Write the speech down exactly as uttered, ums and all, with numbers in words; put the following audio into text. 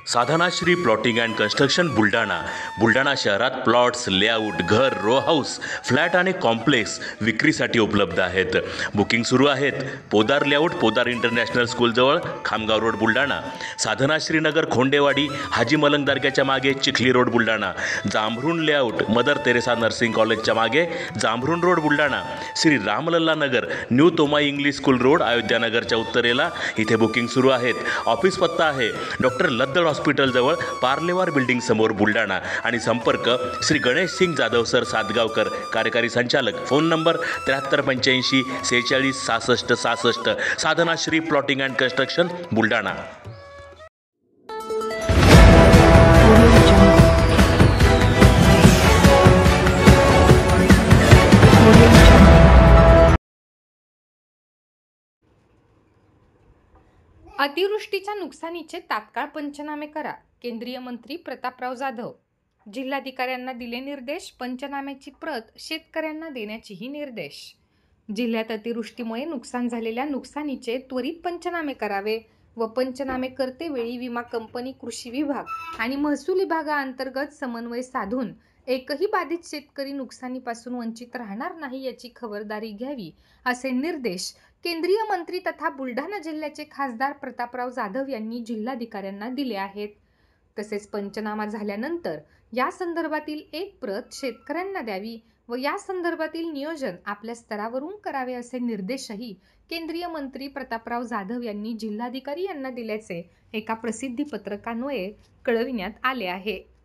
Sadhanashri plotting and construction Buldhana Buldhana शहरात plots, layout, घर, row house, flat आणि कॉम्प्लेक्स विक्रीसाठी उपलब्ध आहेत. बुकिंग सुरू आहेत. पोदार लेआउट, पोदार इंटरनॅशनल स्कूलजवळ, खामगाव रोड, बुलढाणा. साधनाश्री नगर, खोंडेवाडी, हाजी मलंग दर्ग्याच्या मागे, Chikhli road, Buldhana. Jambhrun layout, Mother Teresa nursing कॉलेजच्या मागे, Jambhrun road, Buldhana. Shri Ramlalla Nagar, new Tomai English school road, Ayodhya नगरच्या उत्तरेला. इथे बुकिंग सुरू आहेत. ऑफिस पत्ता आहे डॉक्टर लद्दड हॉस्पिटलजवळ, पार्लेवार बिल्डिंग समोर, बुलढाणा. आणि संपर्क श्री गणेश सिंग जाधव सर सातगावकर, कार्यकारी संचालक. फोन नंबर त्र्याहत्तर पंच्याऐंशी सेहेचाळीस सहासष्ट सहासष्ट. Sadhanashri plotting and construction Buldhana. अतिवृष्टीच्या नुकसानीचे तात्काळ पंचनामे करा. केंद्रीय मंत्री प्रतापराव जाधव. जिल्हाधिकाऱ्यांना दिले निर्देश. पंचनाम्याची प्रत शेतकऱ्यांना देण्याचेही निर्देश. जिल्ह्यात अतिवृष्टीमुळे नुकसान झालेल्या नुकसानीचे त्वरित पंचनामे करावे व पंचनामे करतेवेळी विमा कंपनी, कृषी विभाग आणि महसूल विभागाअंतर्गत समन्वय साधून एकही बाधित शेतकरी नुकसानीपासून वंचित राहणार नाही याची खबरदारी घ्यावी, असे निर्देश केंद्रीय मंत्री तथा बुलढाणा जिल्ह्याचे खासदार प्रतापराव जाधव यांनी जिल्हाधिकाऱ्यांना दिले आहेत. तसेच पंचनामा झाल्यानंतर या संदर्भातील एक प्रत शेतकऱ्यांना द्यावी व या संदर्भातील नियोजन आपल्या स्तरावरून करावे, असे निर्देशही केंद्रीय मंत्री प्रतापराव जाधव यांनी जिल्हाधिकारी यांना दिल्याचे एका प्रसिद्धी पत्रकान्वये कळविण्यात आले आहे.